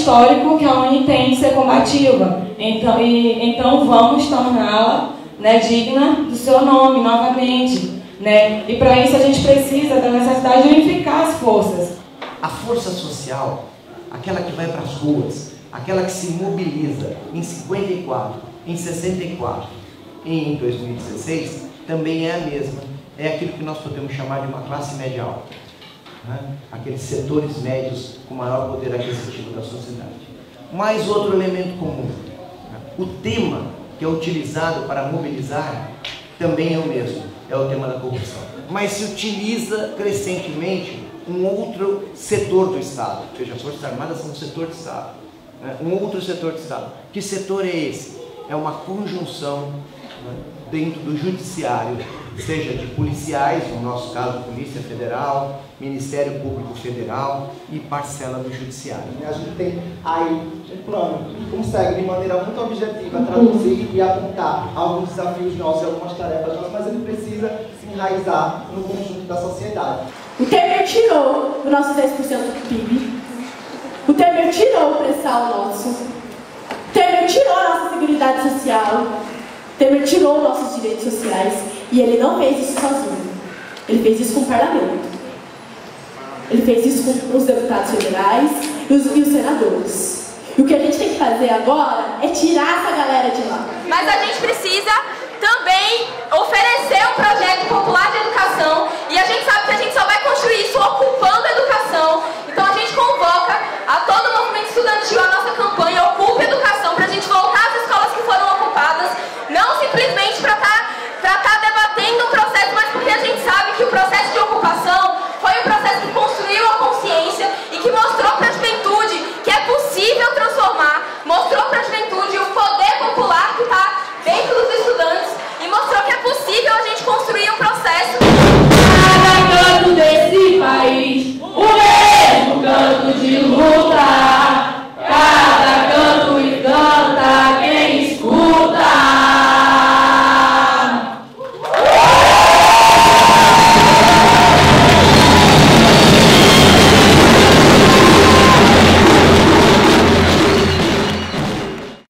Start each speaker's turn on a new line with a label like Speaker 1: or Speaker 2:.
Speaker 1: histórico que a Uni tem de ser combativa. Então vamos torná-la, né, digna do seu nome novamente. Né? E para isso a gente precisa da necessidade de unificar as forças.
Speaker 2: A força social, aquela que vai para as ruas, aquela que se mobiliza em 54, em 64 e em 2016, também é a mesma. É aquilo que nós podemos chamar de uma classe média alta. Né? Aqueles setores médios com maior poder aquisitivo da sociedade. Mais outro elemento comum. Né? O tema que é utilizado para mobilizar também é o mesmo. É o tema da corrupção. Mas se utiliza crescentemente um outro setor do Estado. Ou seja, as Forças Armadas são um setor de Estado. Né? Um outro setor de Estado. Que setor é esse? É uma conjunção, né, dentro do judiciário, seja de policiais, no nosso caso, Polícia Federal, Ministério Público Federal e parcela do judiciário.
Speaker 3: A gente tem aí um plano que consegue, de maneira muito objetiva, traduzir e apontar alguns desafios nossos e algumas tarefas nossas, mas ele precisa se enraizar no conjunto da sociedade.
Speaker 4: O Temer tirou o nosso 10% do PIB. O Temer tirou o pré-sal nosso. O Temer tirou a nossa seguridade social. O Temer tirou nossos direitos sociais. E ele não fez isso sozinho. Ele fez isso com o parlamento. Ele fez isso com os deputados federais e os senadores. E o que a gente tem que fazer agora é tirar essa galera de lá.
Speaker 5: Mas a gente precisa também oferecer um projeto